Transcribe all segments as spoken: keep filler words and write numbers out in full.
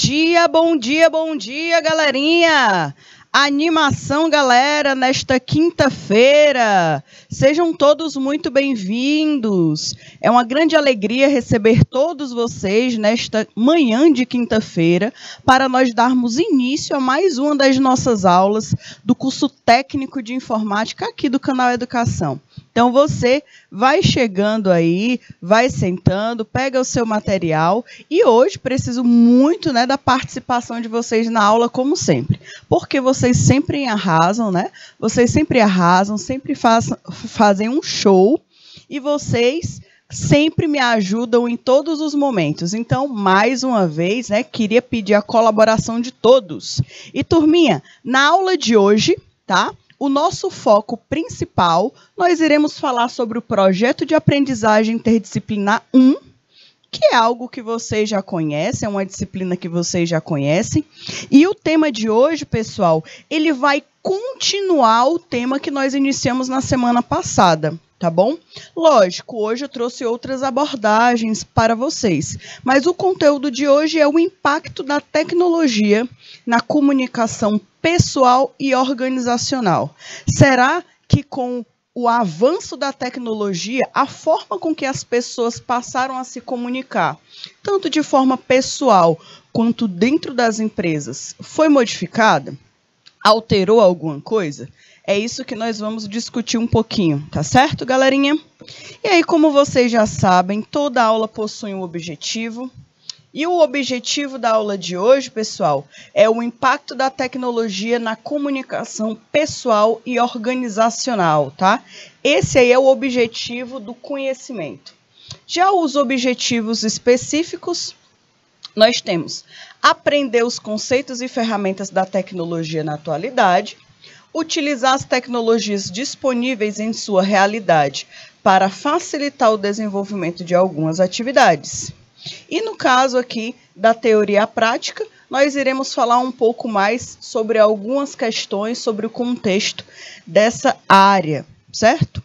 dia, bom dia, bom dia, galerinha! Animação, galera, nesta quinta-feira. Sejam todos muito bem-vindos. É uma grande alegria receber todos vocês nesta manhã de quinta-feira para nós darmos início a mais uma das nossas aulas do curso técnico de informática aqui do canal Educação. Então, você vai chegando aí, vai sentando, pega o seu material e hoje preciso muito, né, da participação de vocês na aula, como sempre, porque vocês sempre arrasam, né? Vocês sempre arrasam, sempre faz, fazem um show e vocês sempre me ajudam em todos os momentos. Então, mais uma vez, né, queria pedir a colaboração de todos. E, turminha, na aula de hoje, tá? O nosso foco principal, nós iremos falar sobre o projeto de aprendizagem interdisciplinar um, que é algo que vocês já conhecem, é uma disciplina que vocês já conhecem. E o tema de hoje, pessoal, ele vai continuar o tema que nós iniciamos na semana passada, tá bom? Lógico, hoje eu trouxe outras abordagens para vocês, mas o conteúdo de hoje é o impacto da tecnologia na comunicação pessoal e organizacional. Será que com o avanço da tecnologia, a forma com que as pessoas passaram a se comunicar, tanto de forma pessoal quanto dentro das empresas, foi modificada? Alterou alguma coisa? É isso que nós vamos discutir um pouquinho, tá certo, galerinha? E aí, como vocês já sabem, toda aula possui um objetivo. E o objetivo da aula de hoje, pessoal, é o impacto da tecnologia na comunicação pessoal e organizacional, tá? Esse aí é o objetivo do conhecimento. Já os objetivos específicos, nós temos aprender os conceitos e ferramentas da tecnologia na atualidade, utilizar as tecnologias disponíveis em sua realidade para facilitar o desenvolvimento de algumas atividades. E no caso aqui da teoria à prática, nós iremos falar um pouco mais sobre algumas questões sobre o contexto dessa área, certo?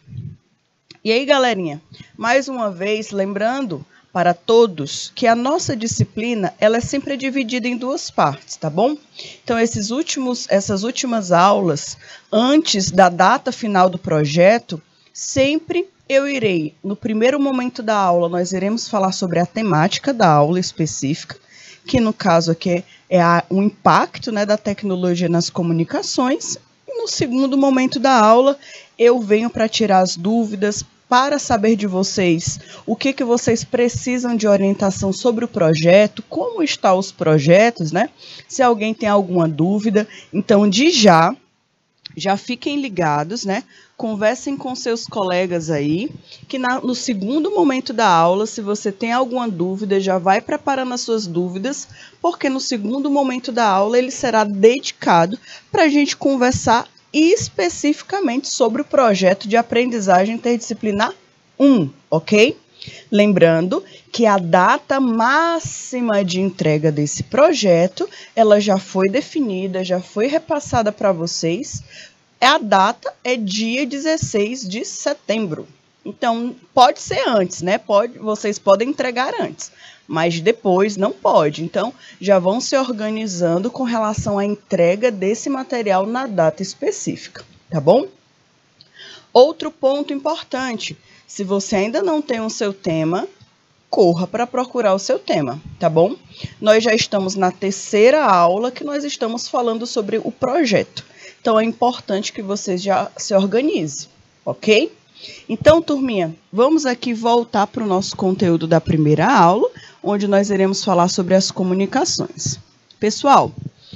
E aí, galerinha, mais uma vez, lembrando para todos que a nossa disciplina, ela é sempre dividida em duas partes, tá bom? Então, esses últimos, essas últimas aulas, antes da data final do projeto, sempre eu irei, no primeiro momento da aula, nós iremos falar sobre a temática da aula específica, que no caso aqui é a, o impacto, né, da tecnologia nas comunicações. E no segundo momento da aula, eu venho para tirar as dúvidas, para saber de vocês o que, que vocês precisam de orientação sobre o projeto, como estão os projetos, né? Se alguém tem alguma dúvida, então de já, já fiquem ligados, né? Conversem com seus colegas aí, que na, no segundo momento da aula, se você tem alguma dúvida, já vai preparando as suas dúvidas, porque no segundo momento da aula ele será dedicado para a gente conversar especificamente sobre o projeto de aprendizagem interdisciplinar um, ok? Lembrando que a data máxima de entrega desse projeto, ela já foi definida, já foi repassada para vocês. A data é dia dezesseis de setembro. Então, pode ser antes, né? Pode, vocês podem entregar antes, mas depois não pode. Então, já vão se organizando com relação à entrega desse material na data específica, tá bom? Outro ponto importante, se você ainda não tem o seu tema, corra para procurar o seu tema, tá bom? Nós já estamos na terceira aula que nós estamos falando sobre o projeto. Então, é importante que vocês já se organizem, ok? Então, turminha, vamos aqui voltar para o nosso conteúdo da primeira aula, onde nós iremos falar sobre as comunicações. Pessoal,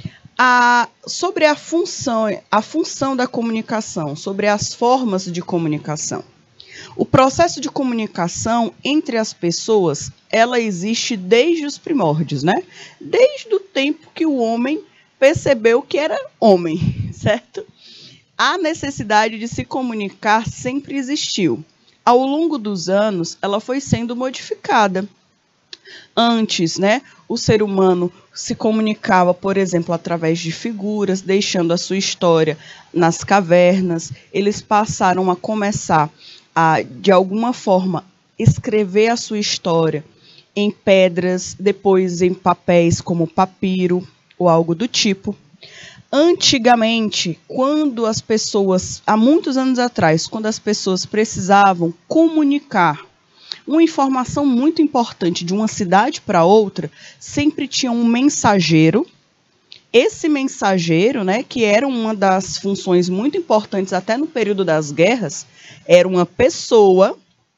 a, sobre a função, a função da comunicação, sobre as formas de comunicação. O processo de comunicação entre as pessoas, ela existe desde os primórdios, né? Desde o tempo que o homem percebeu que era homem, certo? A necessidade de se comunicar sempre existiu. Ao longo dos anos, ela foi sendo modificada. Antes, né, o ser humano se comunicava, por exemplo, através de figuras, deixando a sua história nas cavernas. Eles passaram a começar a, de alguma forma, escrever a sua história em pedras, depois em papéis como papiro ou algo do tipo. Antigamente, quando as pessoas, há muitos anos atrás, quando as pessoas precisavam comunicar uma informação muito importante de uma cidade para outra, sempre tinha um mensageiro. Esse mensageiro, né, que era uma das funções muito importantes até no período das guerras, era uma pessoa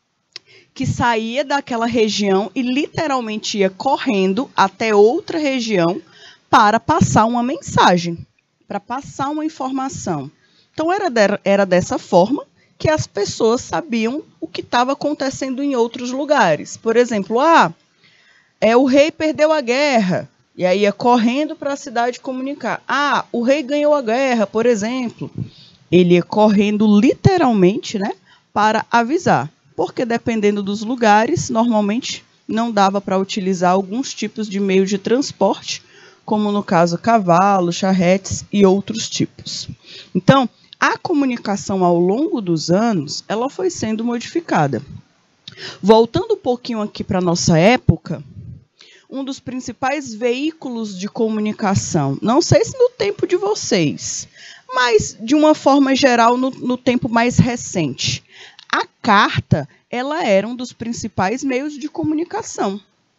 que saía daquela região e literalmente ia correndo até outra região para passar uma mensagem, para passar uma informação. Então, era, de, era dessa forma que as pessoas sabiam o que estava acontecendo em outros lugares. Por exemplo, ah, é, o rei perdeu a guerra, e aí ia correndo para a cidade comunicar. Ah, o rei ganhou a guerra, por exemplo. Ele ia correndo literalmente, né, para avisar. Porque dependendo dos lugares, normalmente não dava para utilizar alguns tipos de meios de transporte, como no caso cavalos, charretes e outros tipos. Então, a comunicação ao longo dos anos, ela foi sendo modificada. Voltando um pouquinho aqui para a nossa época, um dos principais veículos de comunicação, não sei se no tempo de vocês, mas de uma forma geral no, no tempo mais recente, a carta, ela era um dos principais meios de comunicação.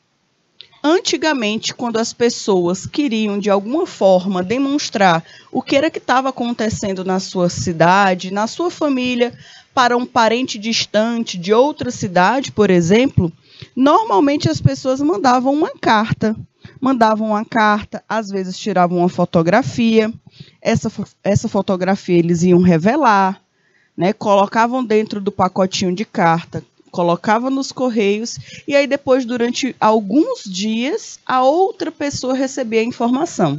Antigamente, quando as pessoas queriam, de alguma forma, demonstrar o que era que estava acontecendo na sua cidade, na sua família, para um parente distante de outra cidade, por exemplo, normalmente as pessoas mandavam uma carta. Mandavam uma carta, às vezes tiravam uma fotografia. Essa, essa fotografia eles iam revelar, né, colocavam dentro do pacotinho de carta, colocavam nos correios, e aí depois, durante alguns dias, a outra pessoa recebia a informação.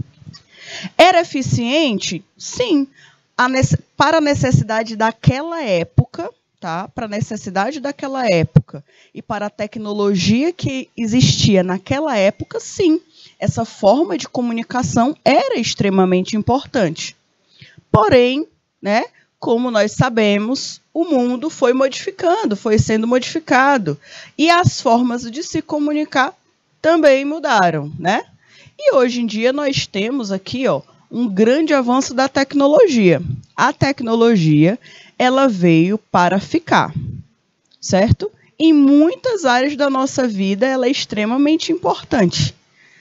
Era eficiente? Sim. A nece- para a necessidade daquela época, tá? Para a necessidade daquela época e para a tecnologia que existia naquela época, sim. Essa forma de comunicação era extremamente importante. Porém, né, como nós sabemos, o mundo foi modificando, foi sendo modificado. E as formas de se comunicar também mudaram, né? E hoje em dia nós temos aqui, ó, um grande avanço da tecnologia. A tecnologia, ela veio para ficar, certo? Em muitas áreas da nossa vida, ela é extremamente importante.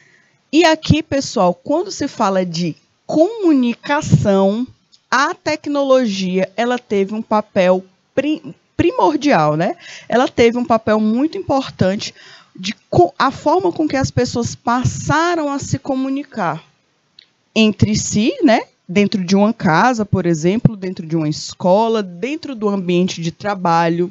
E aqui, pessoal, quando se fala de comunicação, a tecnologia, ela teve um papel pri- primordial, né? Ela teve um papel muito importante de a forma com que as pessoas passaram a se comunicar entre si, né? Dentro de uma casa, por exemplo, dentro de uma escola, dentro do ambiente de trabalho,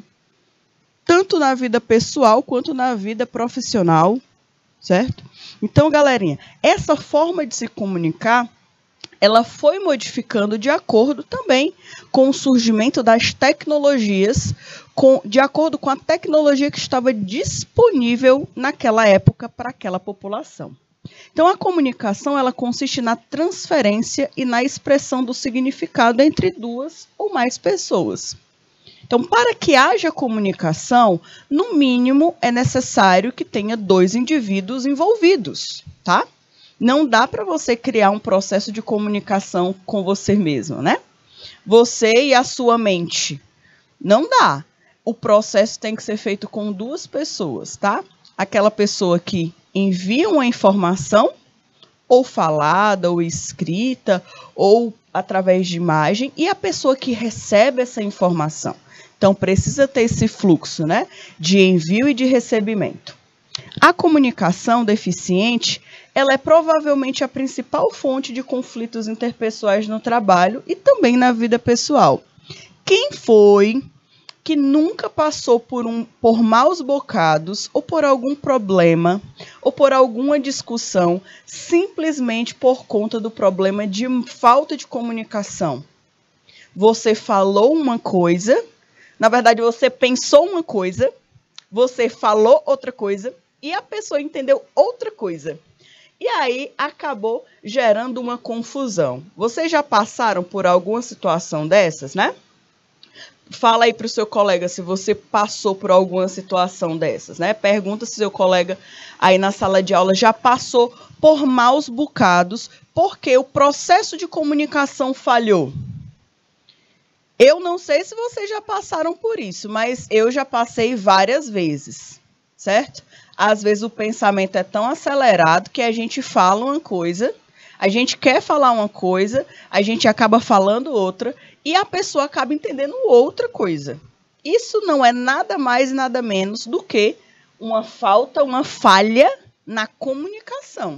tanto na vida pessoal quanto na vida profissional, certo? Então, galerinha, essa forma de se comunicar, ela foi modificando de acordo também com o surgimento das tecnologias, com, de acordo com a tecnologia que estava disponível naquela época para aquela população. Então, a comunicação, ela consiste na transferência e na expressão do significado entre duas ou mais pessoas. Então, para que haja comunicação, no mínimo é necessário que tenha dois indivíduos envolvidos, tá? Não dá para você criar um processo de comunicação com você mesmo, né? Você e a sua mente. Não dá. O processo tem que ser feito com duas pessoas, tá? Aquela pessoa que envia uma informação, ou falada, ou escrita, ou através de imagem, e a pessoa que recebe essa informação. Então, precisa ter esse fluxo, né, de envio e de recebimento. A comunicação deficiente, ela é provavelmente a principal fonte de conflitos interpessoais no trabalho e também na vida pessoal. Quem foi que nunca passou por, um, por maus bocados ou por algum problema ou por alguma discussão simplesmente por conta do problema de falta de comunicação? Você falou uma coisa, na verdade você pensou uma coisa, você falou outra coisa e a pessoa entendeu outra coisa. E aí acabou gerando uma confusão. Vocês já passaram por alguma situação dessas, né? Fala aí para o seu colega se você passou por alguma situação dessas, né? Pergunta se seu colega aí na sala de aula já passou por maus bocados porque o processo de comunicação falhou. Eu não sei se vocês já passaram por isso, mas eu já passei várias vezes, certo? Às vezes o pensamento é tão acelerado que a gente fala uma coisa, a gente quer falar uma coisa, a gente acaba falando outra e a pessoa acaba entendendo outra coisa. Isso não é nada mais e nada menos do que uma falta, uma falha na comunicação.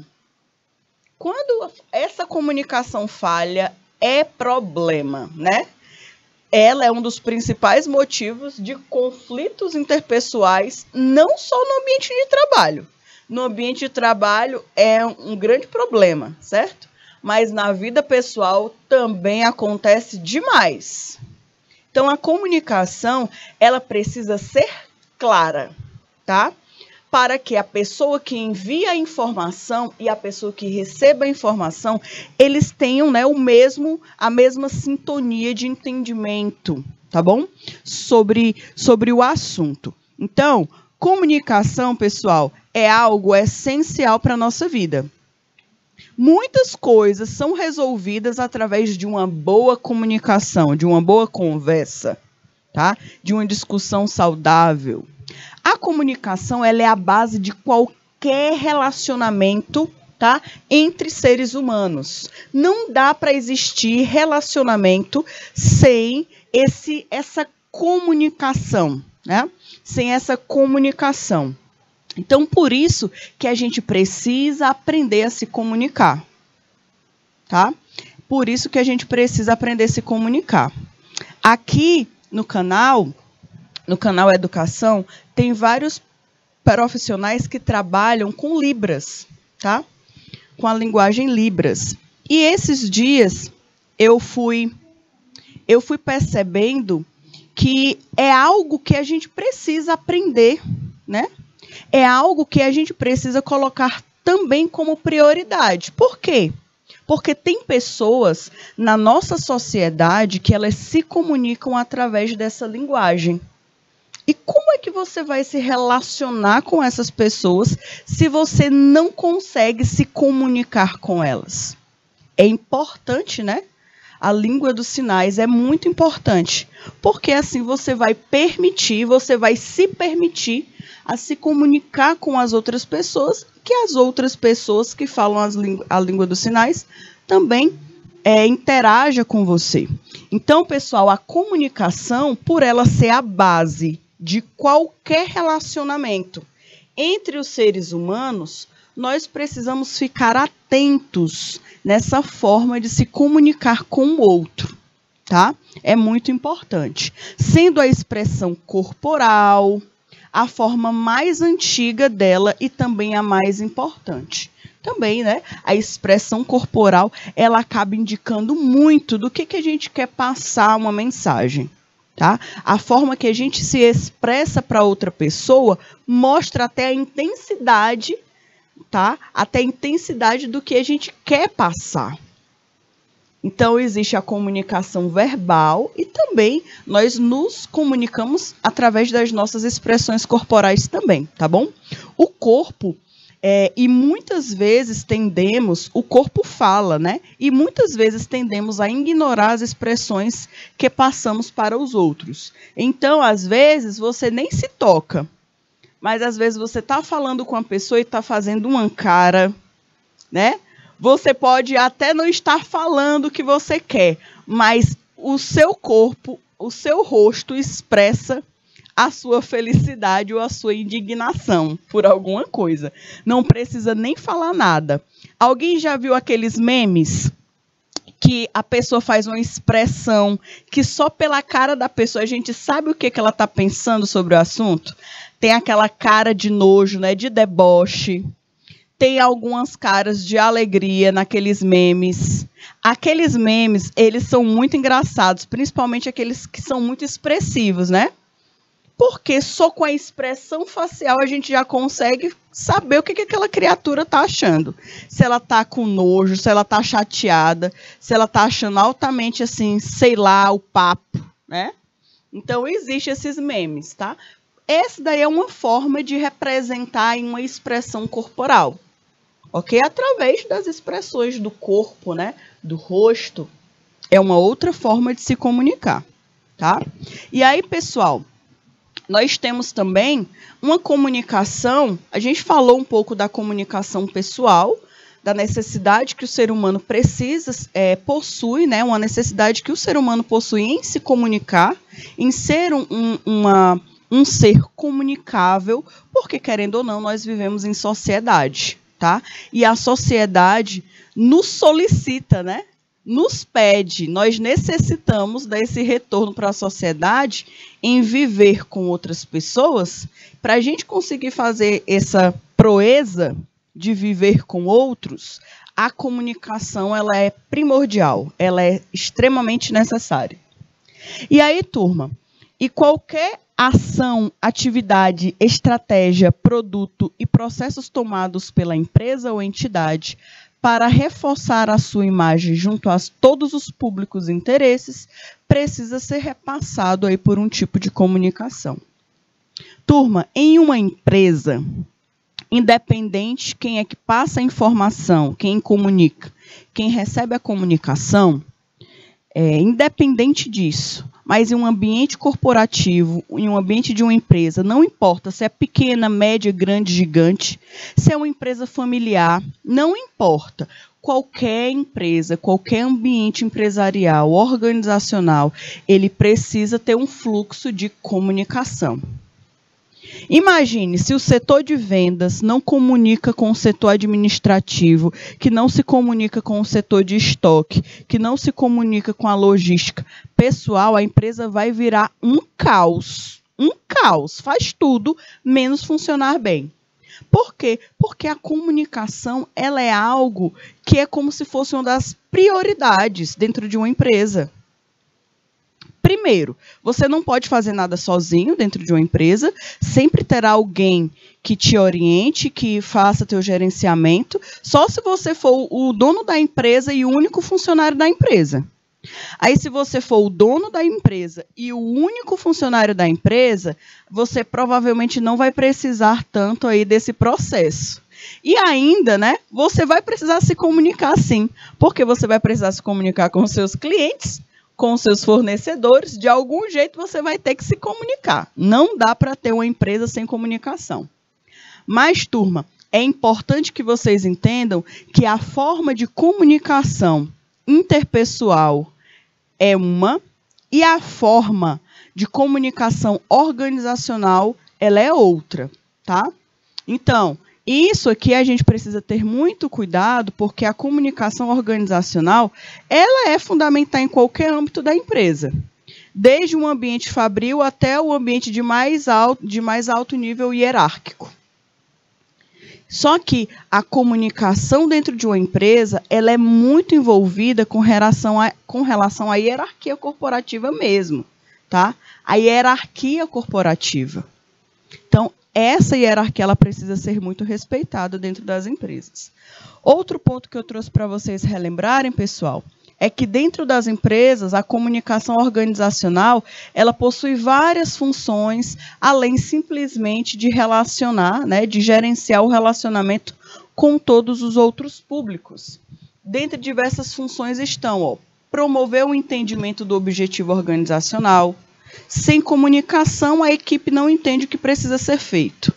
Quando essa comunicação falha, é problema, né? Ela é um dos principais motivos de conflitos interpessoais, não só no ambiente de trabalho. No ambiente de trabalho é um grande problema, certo? Mas na vida pessoal também acontece demais. Então, a comunicação, ela precisa ser clara, tá? Para que a pessoa que envia a informação e a pessoa que receba a informação, eles tenham, né, o mesmo, a mesma sintonia de entendimento, tá bom? Sobre, sobre o assunto. Então, comunicação, pessoal, é algo essencial para a nossa vida. Muitas coisas são resolvidas através de uma boa comunicação, de uma boa conversa, tá? De uma discussão saudável. A comunicação, ela é a base de qualquer relacionamento, tá? Entre seres humanos. Não dá para existir relacionamento sem esse, essa comunicação, né? Sem essa comunicação. Então, por isso que a gente precisa aprender a se comunicar, tá? Por isso que a gente precisa aprender a se comunicar. Aqui no canal, no canal Educação, tem vários profissionais que trabalham com Libras, tá? Com a linguagem Libras. E esses dias eu fui, eu fui percebendo que é algo que a gente precisa aprender, né? É algo que a gente precisa colocar também como prioridade. Por quê? Porque tem pessoas na nossa sociedade que elas se comunicam através dessa linguagem. E como é que você vai se relacionar com essas pessoas se você não consegue se comunicar com elas? É importante, né? A língua dos sinais é muito importante, porque assim você vai permitir, você vai se permitir a se comunicar com as outras pessoas, que as outras pessoas que falam as a língua dos sinais também é, interaja com você. Então, pessoal, a comunicação, por ela ser a base de qualquer relacionamento entre os seres humanos, nós precisamos ficar atentos nessa forma de se comunicar com o outro, tá? É muito importante. Sendo a expressão corporal a forma mais antiga dela e também a mais importante. Também, né, a expressão corporal, ela acaba indicando muito do que, que a gente quer passar uma mensagem, tá? A forma que a gente se expressa para outra pessoa mostra até a intensidade, tá? Até a intensidade do que a gente quer passar. Então, existe a comunicação verbal e também nós nos comunicamos através das nossas expressões corporais também, tá bom? O corpo, é, e muitas vezes tendemos, o corpo fala, né? E muitas vezes tendemos a ignorar as expressões que passamos para os outros. Então, às vezes, você nem se toca, mas às vezes você está falando com a pessoa e está fazendo uma cara, né? Você pode até não estar falando o que você quer, mas o seu corpo, o seu rosto expressa a sua felicidade ou a sua indignação por alguma coisa. Não precisa nem falar nada. Alguém já viu aqueles memes que a pessoa faz uma expressão que só pela cara da pessoa a gente sabe o que, que ela está pensando sobre o assunto? Tem aquela cara de nojo, né, de deboche. Tem algumas caras de alegria naqueles memes. Aqueles memes, eles são muito engraçados, principalmente aqueles que são muito expressivos, né? Porque só com a expressão facial a gente já consegue saber o que, que aquela criatura está achando. Se ela está com nojo, se ela está chateada, se ela está achando altamente assim, sei lá, o papo, né? Então, existem esses memes, tá? Essa daí é uma forma de representar em uma expressão corporal, ok? Através das expressões do corpo, né? Do rosto, é uma outra forma de se comunicar, tá? E aí, pessoal, nós temos também uma comunicação, a gente falou um pouco da comunicação pessoal, da necessidade que o ser humano precisa, é, possui, né, uma necessidade que o ser humano possui em se comunicar, em ser um, um, uma, um ser comunicável, porque, querendo ou não, nós vivemos em sociedade, tá? E a sociedade nos solicita, né? Nos pede, nós necessitamos desse retorno para a sociedade em viver com outras pessoas, para a gente conseguir fazer essa proeza de viver com outros, a comunicação ela é primordial, ela é extremamente necessária. E aí, turma, e qualquer ação, atividade, estratégia, produto e processos tomados pela empresa ou entidade para reforçar a sua imagem junto a todos os públicos e interesses, precisa ser repassado aí por um tipo de comunicação. Turma, em uma empresa, independente quem é que passa a informação, quem comunica, quem recebe a comunicação, é, independente disso, mas em um ambiente corporativo, em um ambiente de uma empresa, não importa se é pequena, média, grande, gigante, se é uma empresa familiar, não importa. Qualquer empresa, qualquer ambiente empresarial, organizacional, ele precisa ter um fluxo de comunicação. Imagine se o setor de vendas não comunica com o setor administrativo, que não se comunica com o setor de estoque, que não se comunica com a logística. Pessoal, a empresa vai virar um caos. Um caos. Faz tudo, menos funcionar bem. Por quê? Porque a comunicação ela é algo que é como se fosse uma das prioridades dentro de uma empresa. Primeiro, você não pode fazer nada sozinho dentro de uma empresa, sempre terá alguém que te oriente, que faça teu gerenciamento, só se você for o dono da empresa e o único funcionário da empresa. Aí, se você for o dono da empresa e o único funcionário da empresa, você provavelmente não vai precisar tanto aí desse processo. E ainda, né, você vai precisar se comunicar sim, porque você vai precisar se comunicar com os seus clientes, com os seus fornecedores, de algum jeito você vai ter que se comunicar. Não dá para ter uma empresa sem comunicação. Mas, turma, é importante que vocês entendam que a forma de comunicação interpessoal é uma e a forma de comunicação organizacional ela é outra, tá? Então, isso aqui a gente precisa ter muito cuidado, porque a comunicação organizacional, ela é fundamental em qualquer âmbito da empresa. Desde um ambiente fabril até o ambiente de mais alto, de mais alto nível hierárquico. Só que a comunicação dentro de uma empresa, ela é muito envolvida com relação a, com relação à hierarquia corporativa mesmo, tá? A hierarquia corporativa. Então, essa hierarquia ela precisa ser muito respeitada dentro das empresas. Outro ponto que eu trouxe para vocês relembrarem, pessoal, é que dentro das empresas, a comunicação organizacional, ela possui várias funções, além simplesmente de relacionar, né, de gerenciar o relacionamento com todos os outros públicos. Dentre diversas funções estão, ó, promover o entendimento do objetivo organizacional. Sem comunicação, a equipe não entende o que precisa ser feito.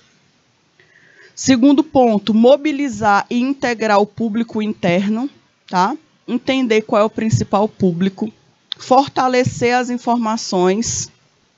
Segundo ponto, mobilizar e integrar o público interno, tá? Entender qual é o principal público, fortalecer as informações,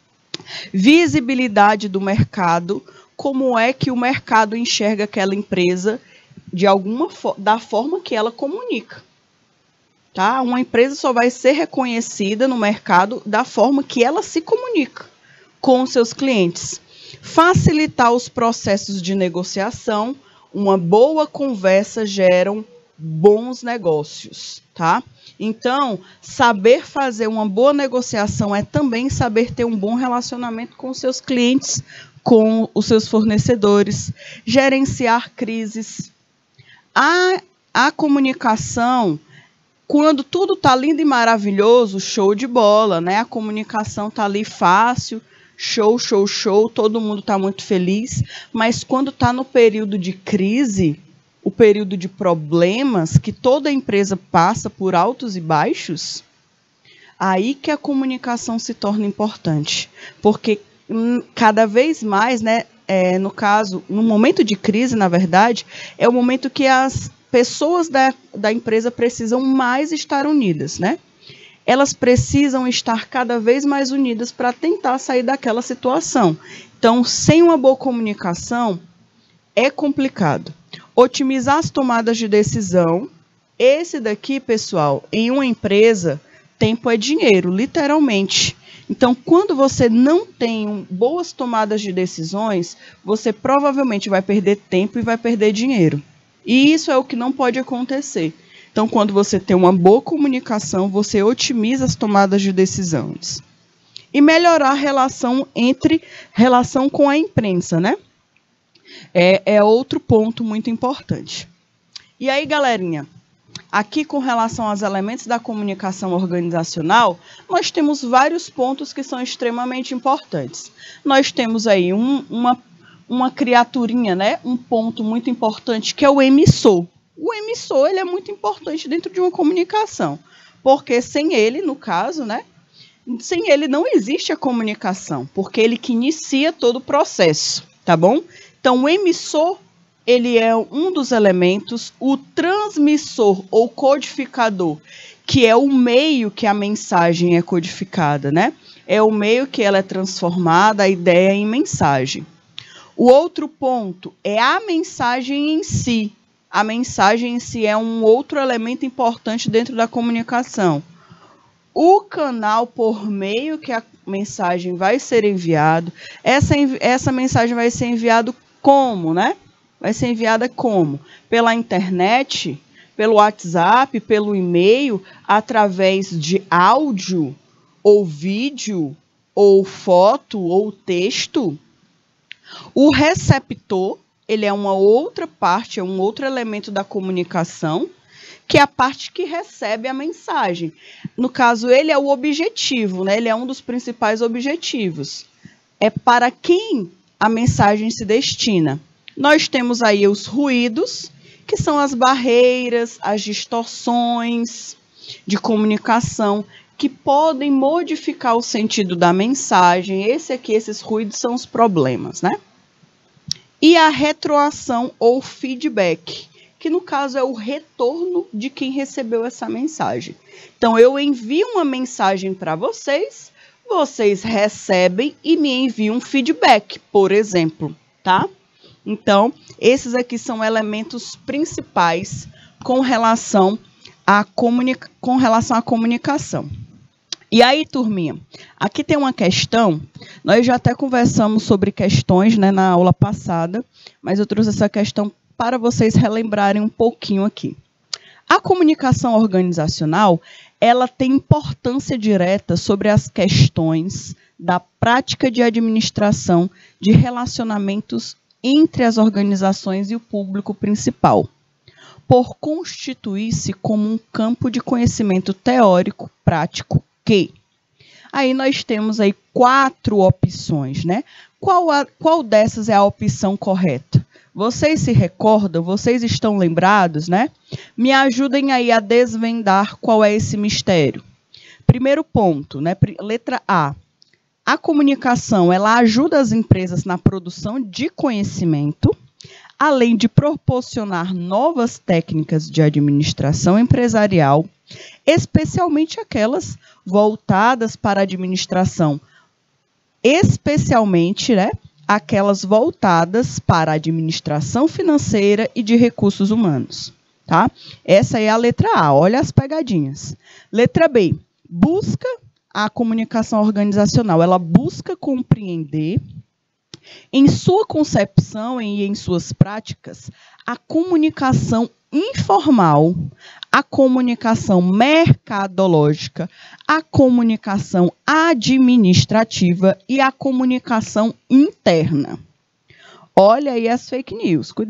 visibilidade do mercado, como é que o mercado enxerga aquela empresa de alguma da forma que ela comunica. Tá? Uma empresa só vai ser reconhecida no mercado da forma que ela se comunica com os seus clientes. Facilitar os processos de negociação. Uma boa conversa gera bons negócios. Tá? Então, saber fazer uma boa negociação é também saber ter um bom relacionamento com os seus clientes, com os seus fornecedores, gerenciar crises. A, a comunicação... Quando tudo está lindo e maravilhoso, show de bola, né? A comunicação está ali fácil, show, show, show, todo mundo está muito feliz. Mas quando está no período de crise, o período de problemas, que toda empresa passa por altos e baixos, aí que a comunicação se torna importante. Porque hum, cada vez mais, né, é, no caso, no momento de crise, na verdade, é o momento que as pessoas da, da empresa precisam mais estar unidas, né? Elas precisam estar cada vez mais unidas para tentar sair daquela situação. Então, sem uma boa comunicação, é complicado. Otimizar as tomadas de decisão. Esse daqui, pessoal, em uma empresa, tempo é dinheiro, literalmente. Então, quando você não tem boas tomadas de decisões, você provavelmente vai perder tempo e vai perder dinheiro. E isso é o que não pode acontecer. Então, quando você tem uma boa comunicação, você otimiza as tomadas de decisões. E melhorar a relação entre relação com a imprensa, né? É, é outro ponto muito importante. E aí, galerinha, aqui com relação aos elementos da comunicação organizacional, nós temos vários pontos que são extremamente importantes. Nós temos aí um, uma uma criaturinha, né? Um ponto muito importante, que é o emissor. O emissor, ele é muito importante dentro de uma comunicação, porque sem ele, no caso, né? Sem ele não existe a comunicação, porque ele que inicia todo o processo, tá bom? Então, o emissor, ele é um dos elementos, o transmissor ou codificador, que é o meio que a mensagem é codificada, né? É o meio que ela é transformada, a ideia em mensagem. O outro ponto é a mensagem em si. A mensagem em si é um outro elemento importante dentro da comunicação. O canal por meio que a mensagem vai ser enviado, essa, essa mensagem vai ser enviada como, né? Vai ser enviada como? Pela internet, pelo WhatsApp, pelo e-mail, através de áudio, ou vídeo, ou foto, ou texto. O receptor, ele é uma outra parte, é um outro elemento da comunicação, que é a parte que recebe a mensagem. No caso, ele é o objetivo, né? Ele é um dos principais objetivos. É para quem a mensagem se destina. Nós temos aí os ruídos, que são as barreiras, as distorções de comunicação, que podem modificar o sentido da mensagem. Esse aqui, esses ruídos são os problemas, né? E a retroação ou feedback, que no caso é o retorno de quem recebeu essa mensagem. Então, eu envio uma mensagem para vocês, vocês recebem e me enviam um feedback, por exemplo, tá? Então, esses aqui são elementos principais com relação à, comunica- com relação à comunicação. E aí, turminha, aqui tem uma questão, nós já até conversamos sobre questões, né, na aula passada, mas eu trouxe essa questão para vocês relembrarem um pouquinho aqui. A comunicação organizacional, ela tem importância direta sobre as questões da prática de administração de relacionamentos entre as organizações e o público principal, por constituir-se como um campo de conhecimento teórico, prático, que aí nós temos aí quatro opções, né? Qual, a, qual dessas é a opção correta? Vocês se recordam? Vocês estão lembrados, né? Me ajudem aí a desvendar qual é esse mistério. Primeiro ponto, né? Letra A. A comunicação, ela ajuda as empresas na produção de conhecimento, além de proporcionar novas técnicas de administração empresarial, especialmente aquelas voltadas para a administração, especialmente, né, aquelas voltadas para a administração financeira e de recursos humanos, tá? Essa é a letra A, olha as pegadinhas. Letra B, busca a comunicação organizacional, ela busca compreender, em sua concepção e em suas práticas, a comunicação informal, a comunicação mercadológica, a comunicação administrativa e a comunicação interna. Olha aí as fake news, cuidado.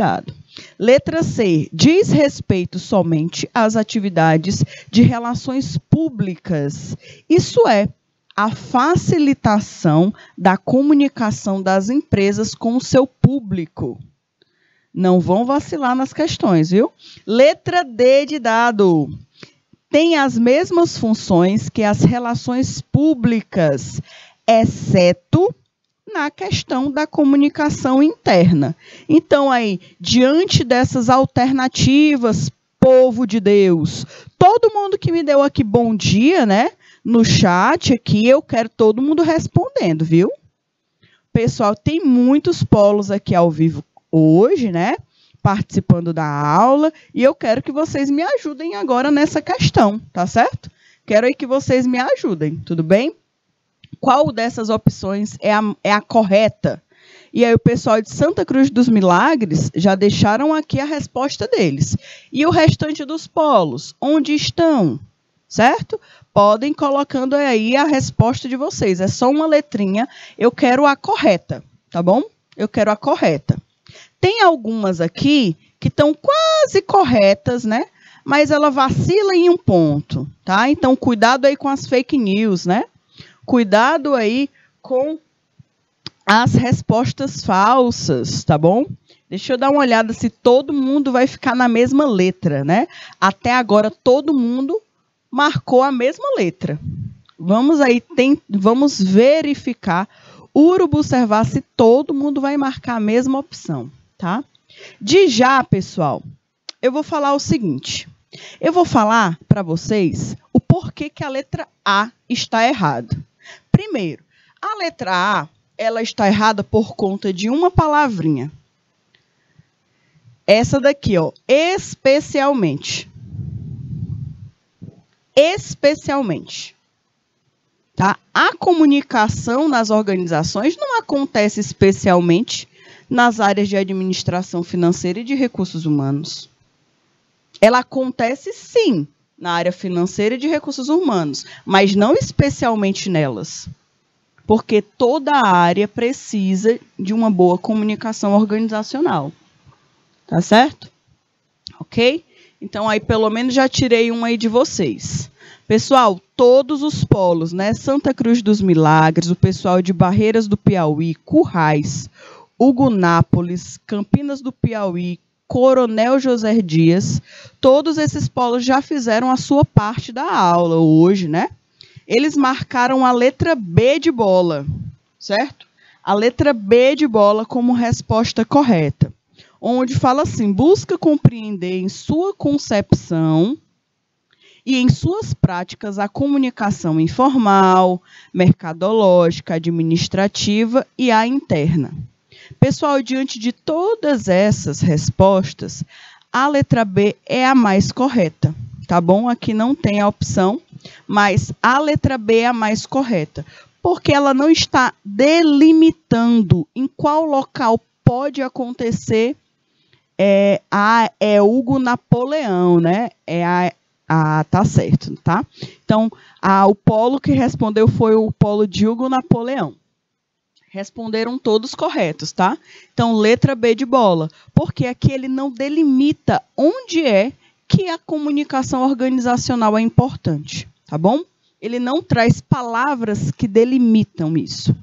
Letra C, diz respeito somente às atividades de relações públicas. Isso é, a facilitação da comunicação das empresas com o seu público. Não vão vacilar nas questões, viu? Letra D de dado. Tem as mesmas funções que as relações públicas, exceto na questão da comunicação interna. Então, aí, diante dessas alternativas, povo de Deus, todo mundo que me deu aqui bom dia, né? No chat aqui, eu quero todo mundo respondendo, viu? Pessoal, tem muitos polos aqui ao vivo hoje, né? Participando da aula, e eu quero que vocês me ajudem agora nessa questão, tá certo? Quero aí que vocês me ajudem, tudo bem? Qual dessas opções é a, é a correta? E aí o pessoal de Santa Cruz dos Milagres já deixaram aqui a resposta deles. E o restante dos polos, onde estão? Certo? Podem colocando aí a resposta de vocês. É só uma letrinha. Eu quero a correta, tá bom? Eu quero a correta. Tem algumas aqui que estão quase corretas, né? Mas ela vacila em um ponto, tá? Então, cuidado aí com as fake news, né? Cuidado aí com as respostas falsas, tá bom? Deixa eu dar uma olhada se todo mundo vai ficar na mesma letra, né? Até agora, todo mundo marcou a mesma letra. Vamos aí, tem, vamos verificar, urubu-observar se todo mundo vai marcar a mesma opção, tá? De já, pessoal, eu vou falar o seguinte. Eu vou falar para vocês o porquê que a letra A está errada. Primeiro, a letra A, ela está errada por conta de uma palavrinha. Essa daqui, ó, especialmente. Especialmente. Tá? A comunicação nas organizações não acontece especialmente nas áreas de administração financeira e de recursos humanos. Ela acontece, sim, na área financeira e de recursos humanos, mas não especialmente nelas. Porque toda a área precisa de uma boa comunicação organizacional. Tá certo? Ok? Então, aí pelo menos já tirei um aí de vocês. Pessoal, todos os polos, né? Santa Cruz dos Milagres, o pessoal de Barreiras do Piauí, Currais, Ugunápolis, Campinas do Piauí, Coronel José Dias, todos esses polos já fizeram a sua parte da aula hoje, né? Eles marcaram a letra B de bola, certo? A letra B de bola como resposta correta, onde fala assim, busca compreender em sua concepção e em suas práticas a comunicação informal, mercadológica, administrativa e a interna. Pessoal, diante de todas essas respostas, a letra B é a mais correta, tá bom? Aqui não tem a opção, mas a letra B é a mais correta, porque ela não está delimitando em qual local pode acontecer é, a, é Hugo Napoleão, né? É a, a, tá certo, tá? Então, a, o polo que respondeu foi o polo de Hugo Napoleão. Responderam todos corretos, tá? Então, letra B de bola, porque aqui ele não delimita onde é que a comunicação organizacional é importante, tá bom? Ele não traz palavras que delimitam isso.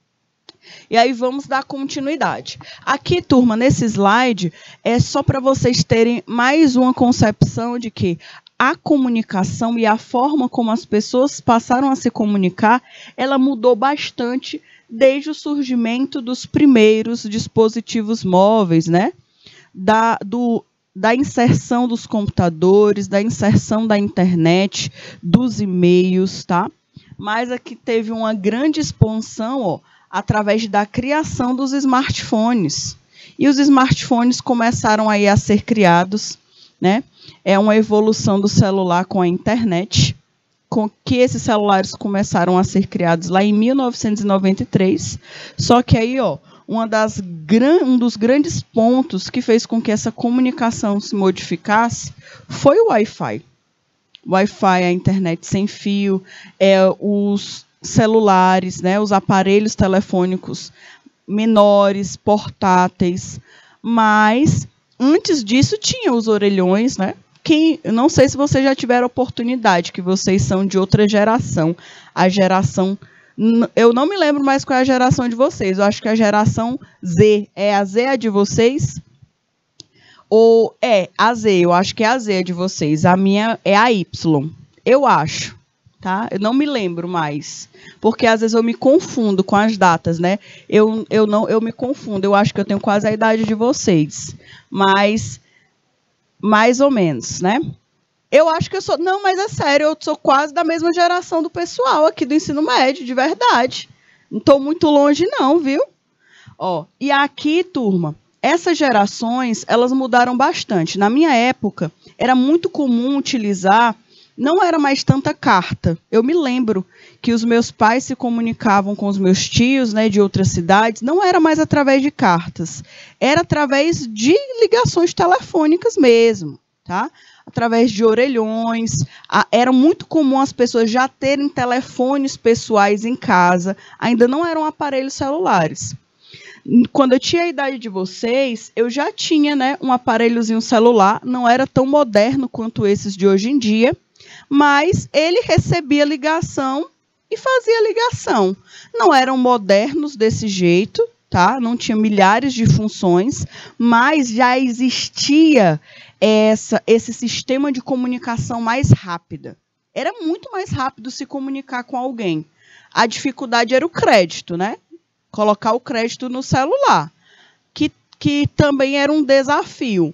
E aí, vamos dar continuidade. Aqui, turma, nesse slide, é só para vocês terem mais uma concepção de que a comunicação e a forma como as pessoas passaram a se comunicar, ela mudou bastante desde o surgimento dos primeiros dispositivos móveis, né? Da, do, da inserção dos computadores, da inserção da internet, dos e-mails, tá? Mas aqui teve uma grande expansão, ó, através da criação dos smartphones. E os smartphones começaram aí a ser criados, né? É uma evolução do celular com a internet, com que esses celulares começaram a ser criados lá em mil novecentos e noventa e três. Só que aí, ó, uma das gran, um dos grandes pontos que fez com que essa comunicação se modificasse foi o Wi-Fi. Wi-Fi, a internet sem fio, é, os celulares, né, os aparelhos telefônicos menores, portáteis, mas antes disso tinha os orelhões, né? Quem, eu não sei se vocês já tiveram oportunidade, que vocês são de outra geração. A geração... Eu não me lembro mais qual é a geração de vocês. Eu acho que a geração Z. É a Z a de vocês? Ou é a Z, eu acho que é a Z a de vocês. A minha é a Y. Eu acho, tá? Eu não me lembro mais. Porque às vezes eu me confundo com as datas, né? Eu, eu, não, eu me confundo. Eu acho que eu tenho quase a idade de vocês. Mas, mais ou menos, né? Eu acho que eu sou... Não, mas é sério, eu sou quase da mesma geração do pessoal aqui do ensino médio, de verdade. Não estou muito longe não, viu? Ó, e aqui, turma, essas gerações, elas mudaram bastante. Na minha época, era muito comum utilizar... Não era mais tanta carta. Eu me lembro que os meus pais se comunicavam com os meus tios, né, de outras cidades. Não era mais através de cartas. Era através de ligações telefônicas mesmo, tá? Através de orelhões. Era muito comum as pessoas já terem telefones pessoais em casa. Ainda não eram aparelhos celulares. Quando eu tinha a idade de vocês, eu já tinha, né, um aparelhozinho celular. Não era tão moderno quanto esses de hoje em dia. Mas ele recebia ligação e fazia ligação. Não eram modernos desse jeito, tá? Não tinha milhares de funções, mas já existia essa, esse sistema de comunicação mais rápida. Era muito mais rápido se comunicar com alguém. A dificuldade era o crédito, né? Colocar o crédito no celular, que, que também era um desafio,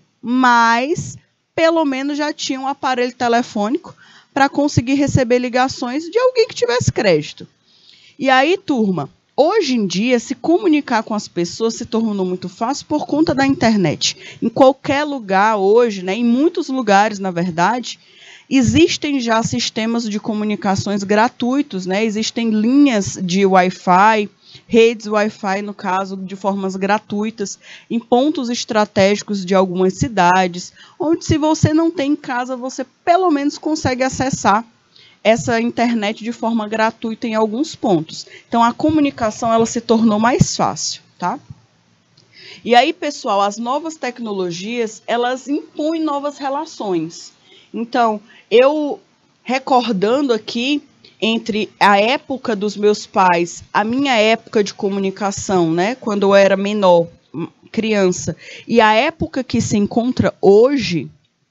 mas pelo menos já tinha um aparelho telefônico para conseguir receber ligações de alguém que tivesse crédito. E aí, turma, hoje em dia, se comunicar com as pessoas se tornou muito fácil por conta da internet. Em qualquer lugar hoje, né, em muitos lugares, na verdade, existem já sistemas de comunicações gratuitos, né? Existem linhas de Wi-Fi, redes Wi-Fi, no caso, de formas gratuitas, em pontos estratégicos de algumas cidades, onde se você não tem em casa, você pelo menos consegue acessar essa internet de forma gratuita em alguns pontos. Então, a comunicação ela se tornou mais fácil, tá? E aí, pessoal, as novas tecnologias, elas impõem novas relações. Então, eu recordando aqui, entre a época dos meus pais, a minha época de comunicação, né, quando eu era menor, criança, e a época que se encontra hoje,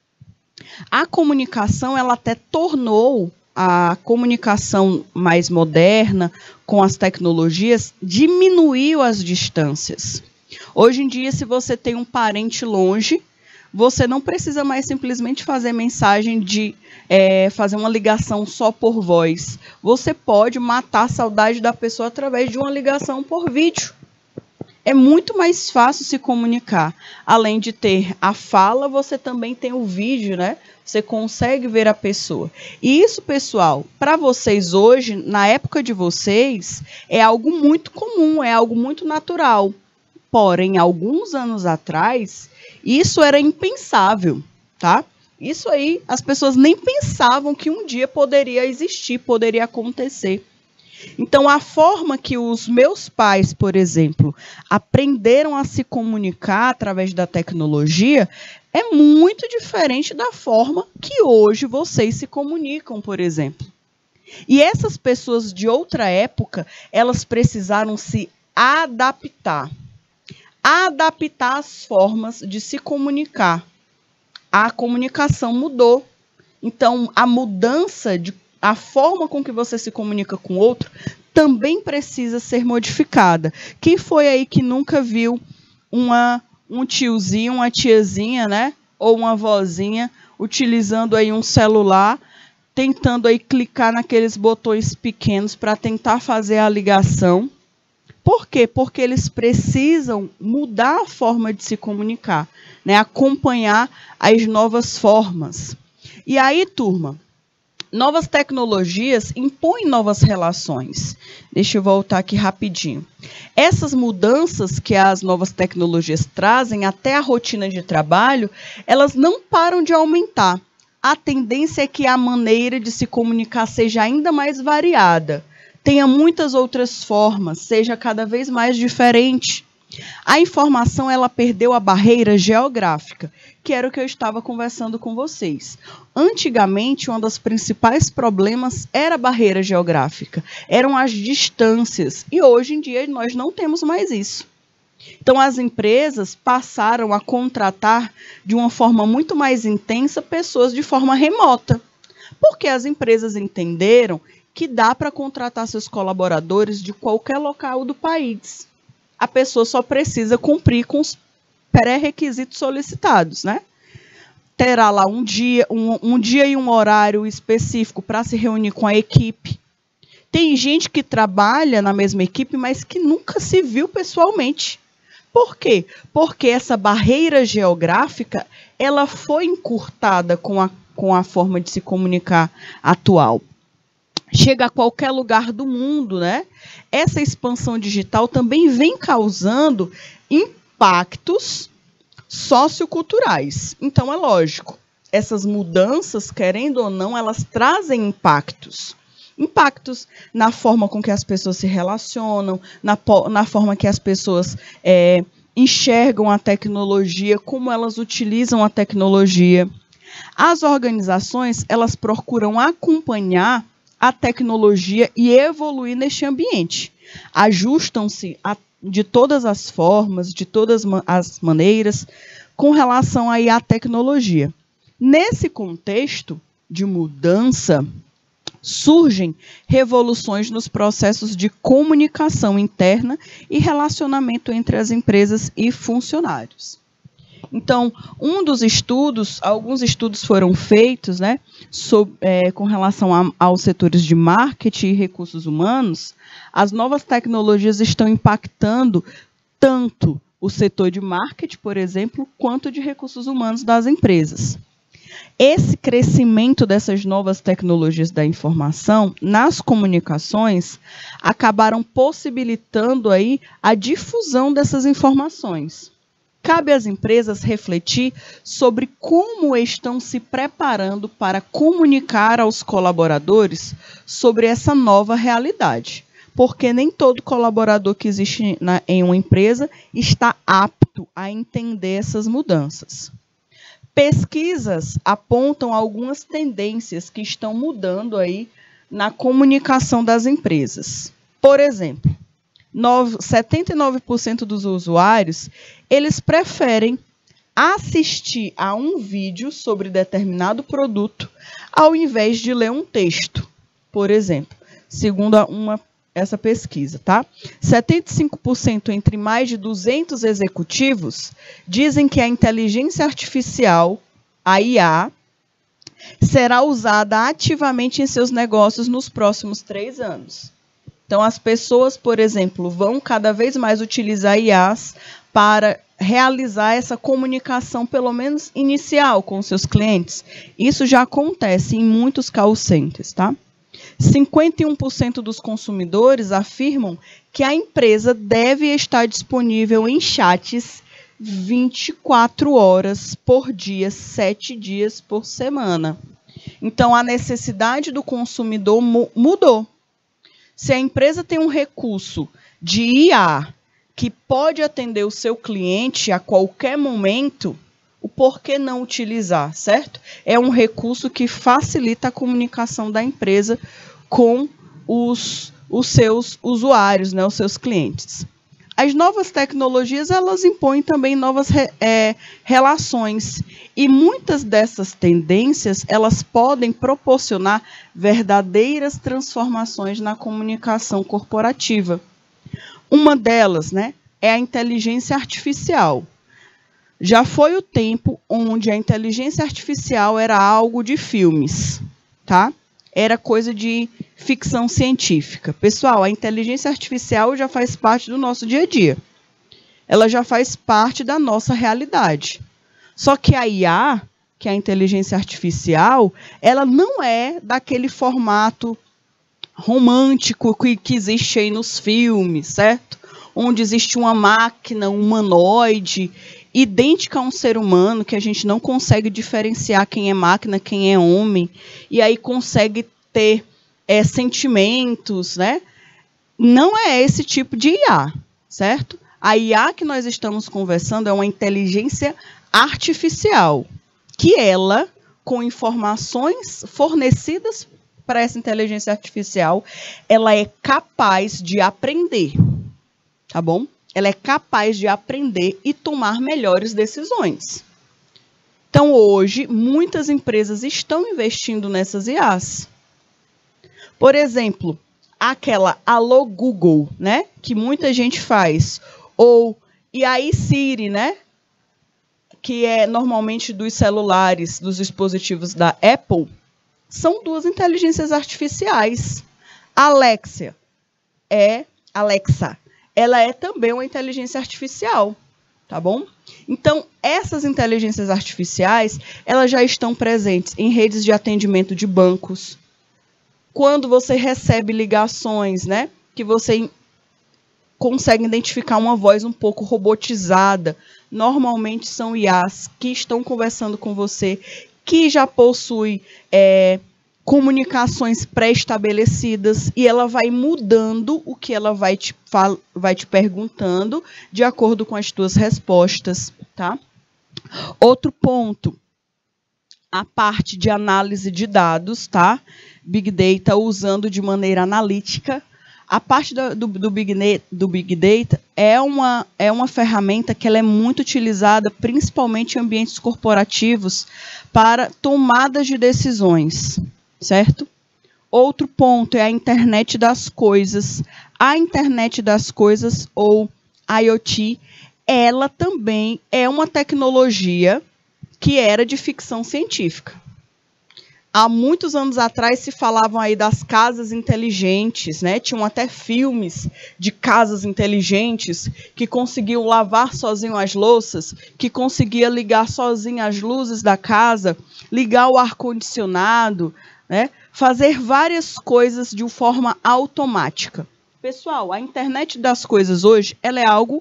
a comunicação, ela até tornou a comunicação mais moderna, com as tecnologias, diminuiu as distâncias. Hoje em dia, se você tem um parente longe, você não precisa mais simplesmente fazer mensagem de é, fazer uma ligação só por voz. Você pode matar a saudade da pessoa através de uma ligação por vídeo. É muito mais fácil se comunicar. Além de ter a fala, você também tem o vídeo, né? Você consegue ver a pessoa. E isso, pessoal, para vocês hoje, na época de vocês, é algo muito comum, é algo muito natural. Porém, alguns anos atrás, isso era impensável, tá? Isso aí, as pessoas nem pensavam que um dia poderia existir, poderia acontecer. Então, a forma que os meus pais, por exemplo, aprenderam a se comunicar através da tecnologia é muito diferente da forma que hoje vocês se comunicam, por exemplo. E essas pessoas de outra época, elas precisaram se adaptar. Adaptar as formas de se comunicar. A comunicação mudou. Então, a mudança, de, a forma com que você se comunica com o outro, também precisa ser modificada. Quem foi aí que nunca viu uma, um tiozinho, uma tiazinha, né? Ou uma vozinha, utilizando aí um celular, tentando aí clicar naqueles botões pequenos para tentar fazer a ligação? Por quê? Porque eles precisam mudar a forma de se comunicar, né? Acompanhar as novas formas. E aí, turma, novas tecnologias impõem novas relações. Deixa eu voltar aqui rapidinho. Essas mudanças que as novas tecnologias trazem até a rotina de trabalho, elas não param de aumentar. A tendência é que a maneira de se comunicar seja ainda mais variada. Tenha muitas outras formas, seja cada vez mais diferente. A informação, ela perdeu a barreira geográfica, que era o que eu estava conversando com vocês. Antigamente, um dos principais problemas era a barreira geográfica, eram as distâncias, e hoje em dia nós não temos mais isso. Então, as empresas passaram a contratar de uma forma muito mais intensa pessoas de forma remota, porque as empresas entenderam que dá para contratar seus colaboradores de qualquer local do país. A pessoa só precisa cumprir com os pré-requisitos solicitados, né? Terá lá um dia, um, um dia e um horário específico para se reunir com a equipe. Tem gente que trabalha na mesma equipe, mas que nunca se viu pessoalmente. Por quê? Porque essa barreira geográfica, ela foi encurtada com a, com a forma de se comunicar atual. Chega a qualquer lugar do mundo, né? Essa expansão digital também vem causando impactos socioculturais. Então, é lógico, essas mudanças, querendo ou não, elas trazem impactos. Impactos na forma com que as pessoas se relacionam, na, na forma que as pessoas é, enxergam a tecnologia, como elas utilizam a tecnologia. As organizações, elas procuram acompanhar a tecnologia e evoluir neste ambiente. Ajustam-se de todas as formas, de todas as maneiras, com relação aí à tecnologia. Nesse contexto de mudança, surgem revoluções nos processos de comunicação interna e relacionamento entre as empresas e funcionários. Então, um dos estudos, alguns estudos foram feitos, né, sobre, é, com relação a, aos setores de marketing e recursos humanos. As novas tecnologias estão impactando tanto o setor de marketing, por exemplo, quanto de recursos humanos das empresas. Esse crescimento dessas novas tecnologias da informação nas comunicações acabaram possibilitando aí a difusão dessas informações. Cabe às empresas refletir sobre como estão se preparando para comunicar aos colaboradores sobre essa nova realidade, porque nem todo colaborador que existe na, em uma empresa está apto a entender essas mudanças. Pesquisas apontam algumas tendências que estão mudando aí na comunicação das empresas. Por exemplo, setenta e nove por cento dos usuários, eles preferem assistir a um vídeo sobre determinado produto ao invés de ler um texto, por exemplo, segundo uma, essa pesquisa, tá? setenta e cinco por cento entre mais de duzentos executivos dizem que a inteligência artificial, a I A, será usada ativamente em seus negócios nos próximos três anos. Então, as pessoas, por exemplo, vão cada vez mais utilizar I As para realizar essa comunicação, pelo menos inicial, com seus clientes. Isso já acontece em muitos call centers, tá? cinquenta e um por cento dos consumidores afirmam que a empresa deve estar disponível em chats vinte e quatro horas por dia, sete dias por semana. Então, a necessidade do consumidor mu- mudou. Se a empresa tem um recurso de I A que pode atender o seu cliente a qualquer momento, o porquê não utilizar, certo? É um recurso que facilita a comunicação da empresa com os, os seus usuários, né, os seus clientes. As novas tecnologias, elas impõem também novas re, é, relações, e muitas dessas tendências, elas podem proporcionar verdadeiras transformações na comunicação corporativa. Uma delas, né, é a inteligência artificial. Já foi o tempo onde a inteligência artificial era algo de filmes, tá? Era coisa de ficção científica. Pessoal, a inteligência artificial já faz parte do nosso dia a dia. Ela já faz parte da nossa realidade. Só que a I A, que é a inteligência artificial, ela não é daquele formato romântico que, que existe aí nos filmes, certo? Onde existe uma máquina humanoide idêntica a um ser humano, que a gente não consegue diferenciar quem é máquina, quem é homem, e aí consegue ter é, sentimentos, né? Não é esse tipo de I A, certo? A I A que nós estamos conversando é uma inteligência artificial, que ela, com informações fornecidas para essa inteligência artificial, ela é capaz de aprender, tá bom? Ela é capaz de aprender e tomar melhores decisões. Então, hoje, muitas empresas estão investindo nessas I As. Por exemplo, aquela Alô Google, né? Que muita gente faz. Ou e aí Siri, né? Que é normalmente dos celulares, dos dispositivos da Apple. São duas inteligências artificiais. A Alexa é Alexa. Ela é também uma inteligência artificial, tá bom? Então, essas inteligências artificiais, elas já estão presentes em redes de atendimento de bancos. Quando você recebe ligações, né, que você consegue identificar uma voz um pouco robotizada, normalmente são I As que estão conversando com você, que já possui é, comunicações pré-estabelecidas e ela vai mudando o que ela vai te, vai te perguntando de acordo com as tuas respostas, tá? Outro ponto, a parte de análise de dados, tá? Big Data usando de maneira analítica. A parte do, do, do, Big, do Big Data é uma, é uma ferramenta que ela é muito utilizada, principalmente em ambientes corporativos, para tomadas de decisões, certo? Outro ponto é a internet das coisas. A internet das coisas, ou IoT, ela também é uma tecnologia que era de ficção científica. Há muitos anos atrás se falavam aí das casas inteligentes, né? Tinham até filmes de casas inteligentes que conseguiam lavar sozinho as louças, que conseguia ligar sozinho as luzes da casa, ligar o ar-condicionado, né? Fazer várias coisas de forma automática. Pessoal, a internet das coisas hoje, ela é algo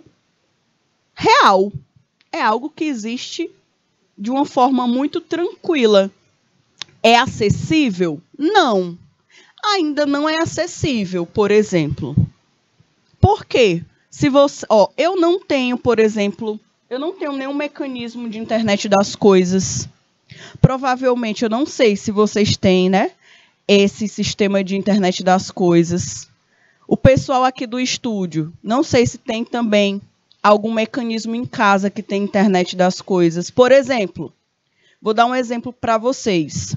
real. É algo que existe de uma forma muito tranquila. É acessível? Não. Ainda não é acessível, por exemplo. Por quê? Se você, ó, eu não tenho, por exemplo, eu não tenho nenhum mecanismo de internet das coisas. Provavelmente, eu não sei se vocês têm, né, esse sistema de internet das coisas. O pessoal aqui do estúdio, não sei se tem também algum mecanismo em casa que tem internet das coisas. Por exemplo, vou dar um exemplo para vocês.